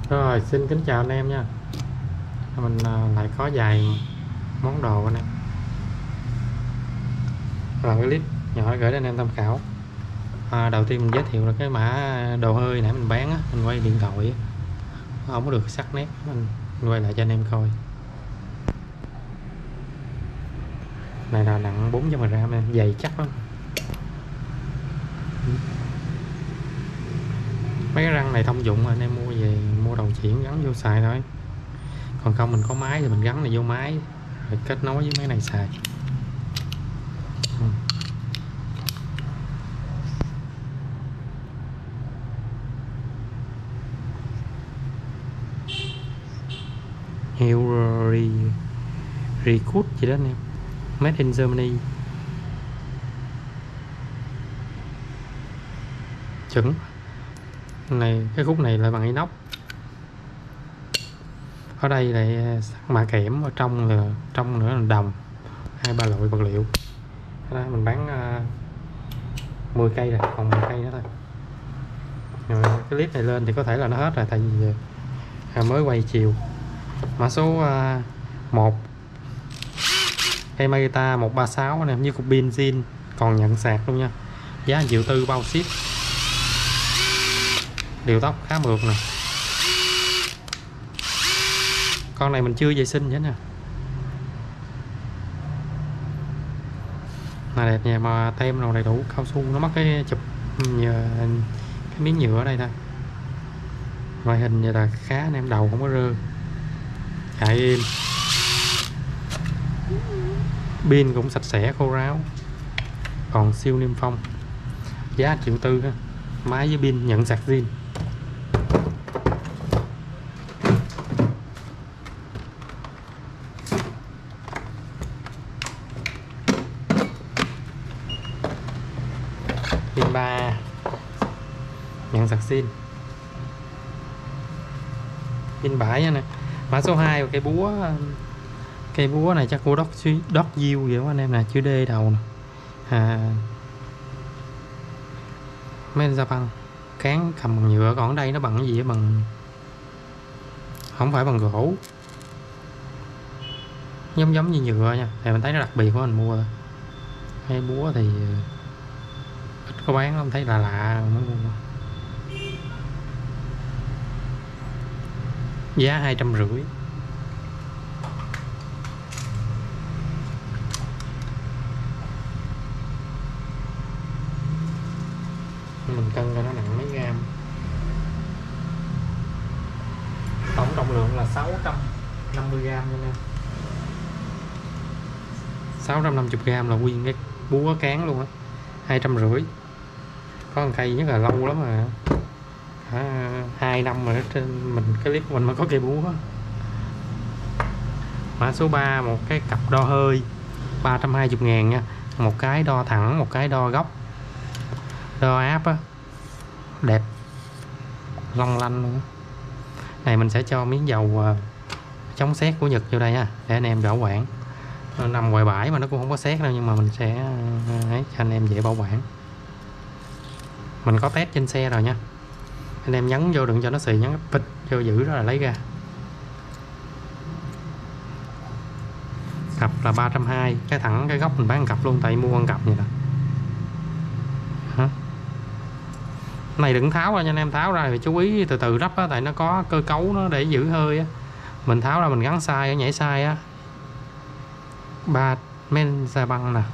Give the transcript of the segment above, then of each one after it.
Rồi, xin kính chào anh em nha. Mình lại có vài món đồ anh em. Làm cái clip nhỏ gửi đến anh em tham khảo. Đầu tiên mình giới thiệu là cái mã đồ hơi nãy mình bán á, mình quay điện thoại á, không có được sắc nét, mình quay lại cho anh em coi. Này là nặng 400g em, dày chắc lắm. Mấy cái răng này thông dụng anh em mua về mua đầu chuyển gắn vô xài thôi. Còn không mình có máy thì mình gắn này vô máy rồi kết nối với mấy này xài. Hiệu Recruit gì đó anh em, made in Germany, chuẩn. Này cái khúc này là bằng inox, ở đây lại mạ kẽm, ở trong nữa là đồng, 2-3 loại vật liệu. Đó, mình bán 10 cây rồi, còn 10 cây nữa thôi. Rồi, cái clip này lên thì có thể là nó hết rồi, tại vì mới quay chiều. Mã số 1 cây Magita 136 này, như cục pin zin, còn nhận sạc luôn nha. Giá 1,4 triệu bao ship. Điều tóc khá mượt nè. Con này mình chưa vệ sinh hết nè. Là đẹp nha, mà tem nào đầy đủ, cao su, nó mất cái chụp cái miếng nhựa ở đây thôi. Ngoại hình vậy là khá anh em, đầu không có rơ, chạy im, pin cũng sạch sẽ khô ráo, còn siêu niêm phong. Giá 1,4 triệu ha, máy với pin nhận sạc zin. Pin 3 nhận sạc zin, pin bãi nè. Mã số 2 và cây búa này chắc của Dog Diêu vậy đó anh em nè, chữ D đầu nè. Men da băng, cán cầm bằng nhựa, còn ở đây nó bằng cái gì, bằng không phải bằng gỗ, giống như nhựa nha. Thì mình thấy nó đặc biệt của mình mua rồi. Cây búa thì ít có bán, không thấy lạ mới mua. Giá 250. Mình cân cho nó nặng mấy gram. Tổng trọng lượng là 650g nha em. 650g là nguyên cái búa cán luôn á. 250. Có một cây rất là lâu lắm rồi, 2 năm rồi, trên mình cái clip của mình mới có cây búa. Mã số 3 một cái cặp đo hơi 320.000 nha. Một cái đo thẳng, một cái đo góc, đo áp á, đẹp long lanh luôn. Này mình sẽ cho miếng dầu chống sét của Nhật vô đây nha, để anh em bảo quản. Nó nằm ngoài bãi mà nó cũng không có sét đâu, nhưng mà mình sẽ cho anh em dễ bảo quản. Mình có test trên xe rồi nha, anh em nhấn vô đừng cho nó xì, nhấn pịch vô giữ đó là lấy ra. Cặp là 320, cái thẳng cái góc mình bán cặp luôn, tại mua con cặp vậy nè. Này đừng tháo ra nha anh em, tháo ra thì chú ý từ từ ráp á, tại nó có cơ cấu nó để giữ hơi á. Mình tháo ra mình gắn sai, nhảy sai á. 3 men da băng nè.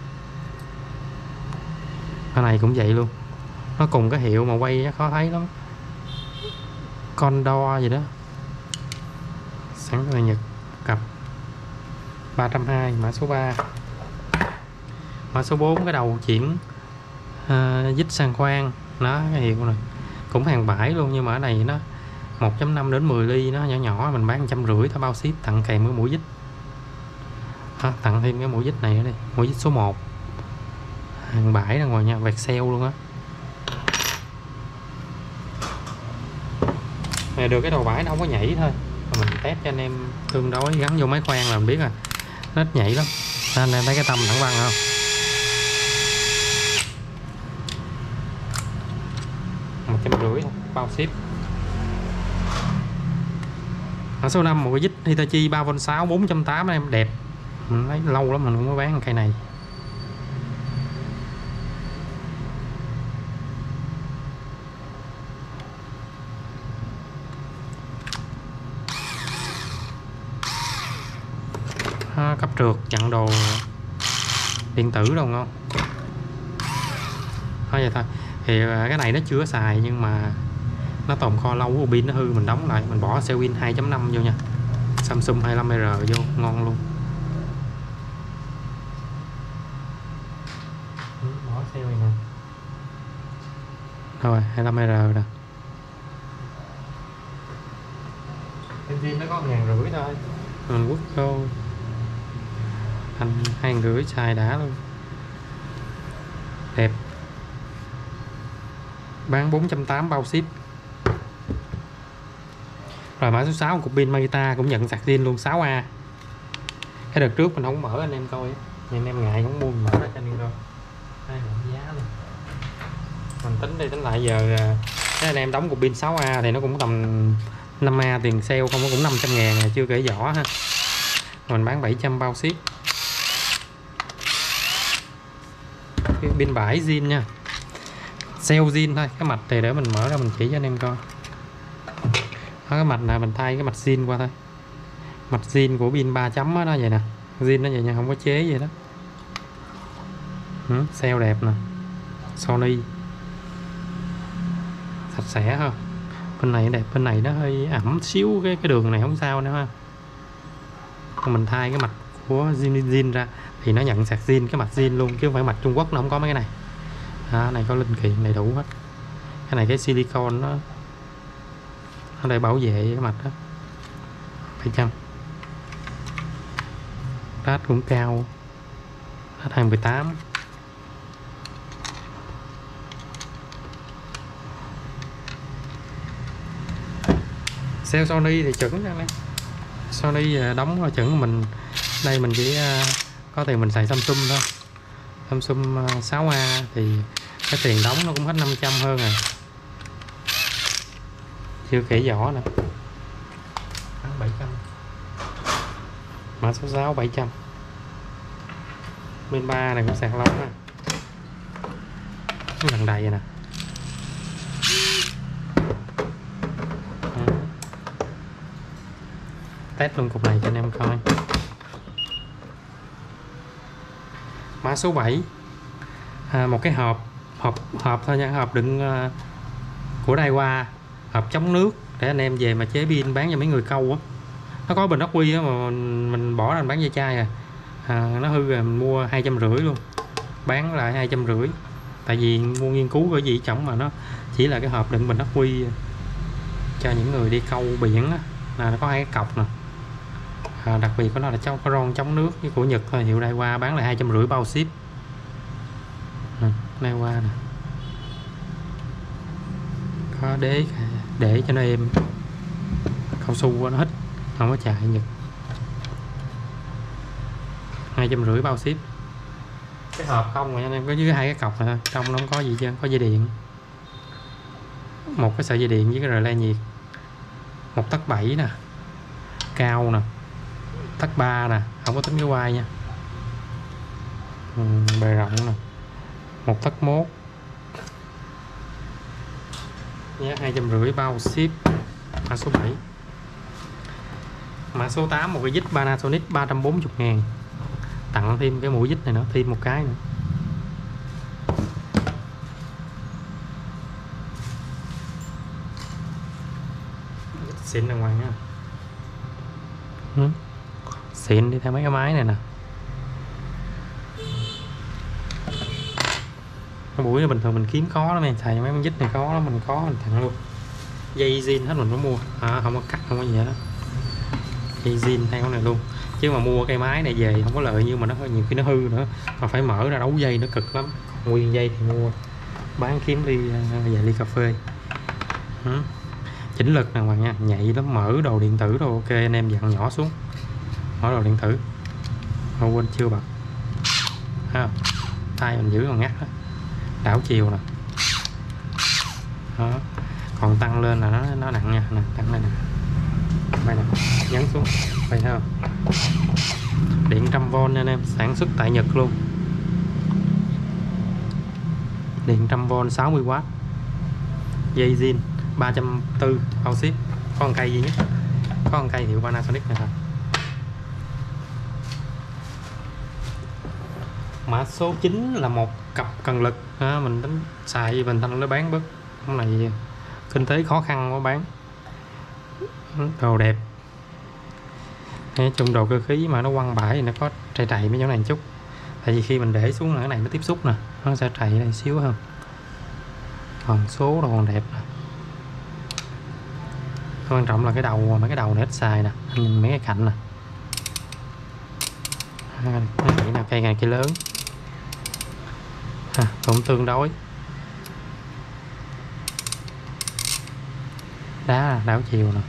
Cái này cũng vậy luôn, nó cùng cái hiệu mà quay khó thấy lắm, con đo gì đó, sẵn người Nhật. Cặp 320, mã số 3. Mã số 4 cái đầu chuyển dít sang khoan, nó cái hiệu này cũng hàng bãi luôn, nhưng mà ở này nó 1.5 đến 10 ly, nó nhỏ nhỏ, mình bán 150 thôi bao ship, tặng kèm cái mũi dít. Tặng thêm cái mũi dít này ở đây, mũi dít số 1, hàng bãi ra ngoài nha, vẹt sale luôn á. Này được cái đầu bãi nó không có nhảy thôi, mình test cho anh em tương đối, gắn vô máy khoan là mình biết rồi, nó ít nhảy lắm. Anh em thấy cái tâm thẳng băng không? $150 thôi bao ship. Ở số 5 một cái dít Hitachi 3V6 480 em đẹp. Mình lấy lâu lắm mình cũng mới bán cây này. Cấp trượt chặn đồ điện tử đâu ngon. Thôi vậy thôi. Thì cái này nó chưa xài nhưng mà nó tồn kho lâu của pin nó hư mình đóng lại, mình bỏ cell pin 2.5 vô nha. Samsung 25R vô ngon luôn. Bỏ cell này nè. Rồi 25R nè. Pin nó có 1.500 thôi. Mình quất vô thành 2.500 xài đã luôn. Đẹp. Bán 480 bao ship. Rồi mã số 6 cục pin Makita cũng nhận sạc zin luôn 6A. Cái đợt trước mình không mở anh em coi, anh em ngại không mua mình mở ra cho anh em coi. Đây là giá luôn. Mình tính đi tính lại giờ cái anh em đóng cục pin 6A thì nó cũng tầm 5A tiền sale không, nó cũng 500.000 chưa kể vỏ ha. Mình bán 700 bao ship. Cái pin bãi zin nha. Sale zin thôi, cái mạch này để mình mở ra mình chỉ cho anh em coi. Cái mạch này mình thay cái mạch zin qua thôi. Mạch zin của pin 3 chấm đó, nó vậy nè. Zin nó vậy nha, không có chế vậy đó. Sale đẹp nè. Sony. Sạch sẽ ha. Bên này đẹp, bên này nó hơi ẩm xíu cái đường này không sao nữa ha. Còn mình thay cái mạch của zin ra thì nó nhận sạc zin cái mạch zin luôn chứ không phải mạch Trung Quốc nó không có mấy cái này. Này có linh kiện đầy đủ hết. Cái này cái silicon nó để bảo vệ cái mạch đó. 700. Rát cũng cao. Rát 218. Sale Sony thì chuẩn ra đấy. Sony đóng là chuẩn. Mình đây mình chỉ có tiền mình xài Samsung thôi. Samsung 6A thì cái tiền đóng nó cũng hết 500 hơn rồi. Chưa kể vỏ nè. 700. Mã số 6 700. Bên 3 này cũng sạc lâu ha. Cái lần đầy vậy nè. Test luôn cục này cho anh em coi. Mã số 7. Một cái hộp thôi nha, hộp đựng của Daiwa, hộp chống nước để anh em về mà chế pin bán cho mấy người câu á. Nó có bình ắc quy á mà mình bỏ ra mình bán dây chai nó hư rồi mình mua 250 luôn, bán lại 250. Tại vì mua nghiên cứu cái gì trọng mà nó chỉ là cái hộp đựng bình ắc quy cho những người đi câu biển á. Nó có 2 cái cọc nè. Đặc biệt của nó là có ron chống nước với của Nhật thôi, hiệu Daiwa bán lại 250 bao ship. Daiwa nè, có đế để cho nó êm, cao su nó hít không có chạy Nhật. 250 bao ship. Cái hộp không mà anh em có dưới 2 cái cọc này, trong nó không có gì chứ, có dây điện, một cái sợi dây điện với cái rờ le nhiệt, 1 tấc 7 nè, cao nè, tấc 3 nè, không có tính cái quai nha. Bề rộng nè, 1 tấc 1 giá 250 bao ship. Mã số 7. Mã số 8 một cái dít Panasonic 340.000, tặng thêm cái mũi dít này nữa, thêm một cái nữa. Xịn ra ngoài nha. Xịn đi theo mấy cái máy này nè. Cái mũi này bình thường mình kiếm khó lắm, mình xài mấy con dít này khó lắm, mình có mình tặng luôn. Dây zin hết mình có mua, không có cắt không có gì hết đó. Dây zin theo con này luôn, chứ mà mua cây máy này về không có lợi, nhưng mà nó nhiều khi nó hư nữa, mà phải mở ra đấu dây nó cực lắm. Nguyên dây thì mua bán kiếm đi vài ly cà phê. Chỉnh lực nè mọi nha, nhạy lắm, mở đồ điện tử đồ ok, anh em dặn nhỏ xuống, mở đồ điện tử. Quên chưa bật tay mình giữ còn ngắt đó. Đảo chiều nè đó. Còn tăng lên là nó nặng nha, nè, tăng lên nè. Đây nè, nhấn xuống vậy thấy không, điện 100V nha anh em, sản xuất tại Nhật luôn, điện 100V 60W, dây zin 340 bao ship, có một cây duy nhất, có một cây hiệu Panasonic này thôi. Mã số 9 là một cặp cần lực, mình đánh xài Bình Thanh nó bán bớt, cái này kinh tế khó khăn quá bán, đồ đẹp. Nói chung đồ cơ khí mà nó quăng bãi thì nó có trầy trầy mấy chỗ này một chút, tại vì khi mình để xuống là cái này nó tiếp xúc nè, nó sẽ trầy đây xíu hơn, còn số đồ còn đẹp nè. Quan trọng là cái đầu, mấy cái đầu này ít xài nè, anh nhìn mấy cái cạnh nè, cái nào cây này cây lớn cũng tương đối, đá đảo chiều nè,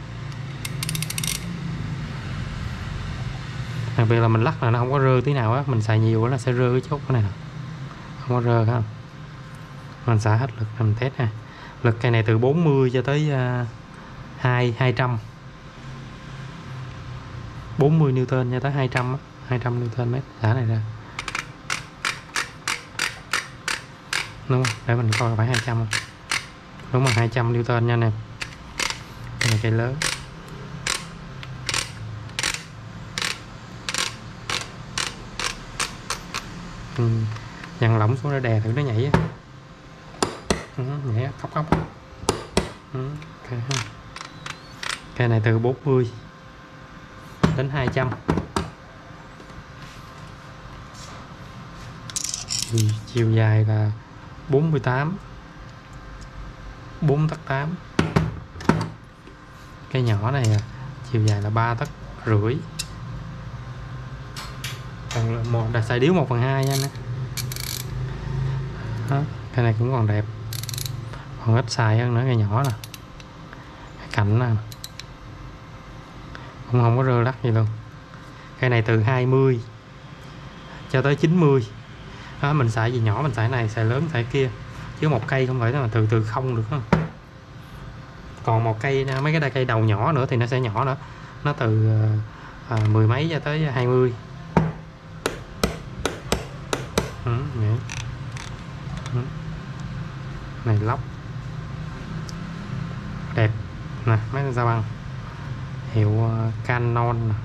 đặc biệt là mình lắc là nó không có rơ tí nào á, mình xài nhiều quá là sẽ rơ cái chốt cái này nè, không có rơ không, mình xả hết lực mình test ha. Lực cây này từ 40 cho tới 200, 40 Newton cho tới 200 Newton mét xả này ra, đúng không? Để mình coi phải 200 không? Đúng rồi, 200 Newton nha anh em. Cái này cây lớn. Dằn lỏng xuống để đè thử nó nhảy á. Nhảy khóc khóc. Cây này từ 40 đến 200. Chiều dài là 48, 4 tấc 8. Cây nhỏ này chiều dài là 3 tấc rưỡi. Còn một đặt xài điếu 1/2 nha anh. Đó, cây này cũng còn đẹp, còn ít xài hơn nữa. Cây nhỏ nè, cái cạnh nè cũng không có rơ lắc gì luôn. Cây này từ 20 cho tới 90. Đó, mình xài gì nhỏ mình xài này, xài lớn xài kia, chứ một cây không phải là từ không được không. Còn một cây, mấy cái cây đầu nhỏ nữa thì nó sẽ nhỏ nữa, nó từ 10 mấy cho tới 20. Này lóc đẹp nè, mấy con sao băng hiệu Canon nè,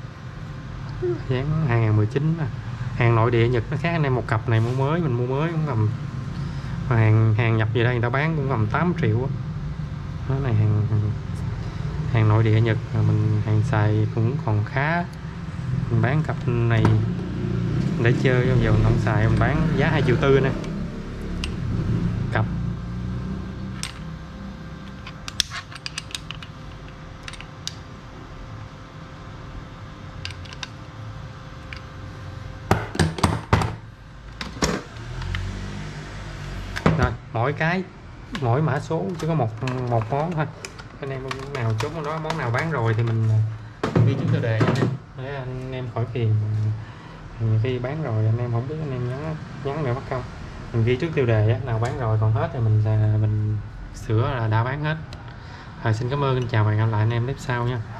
dáng 2019 nè. Hàng nội địa Nhật nó khác anh em, một cặp này mua mới, mình mua mới cũng tầm hàng nhập về đây người ta bán cũng tầm 8 triệu. Đó này hàng nội địa Nhật, mình hàng xài cũng còn khá, mình bán cặp này để chơi, giờ mình không xài mình bán giá 2,4 triệu nè cặp. Rồi mỗi mã số chỉ có một món thôi, anh em món nào chốt món đó, món nào bán rồi thì mình ghi trước tiêu đề để anh em khỏi phiền. Khi bán rồi anh em không biết, anh em nhắn để mất công, mình ghi trước tiêu đề á, nào bán rồi còn hết thì mình sửa là đã bán hết. Xin cảm ơn, xin chào và hẹn gặp lại anh em clip sau nha.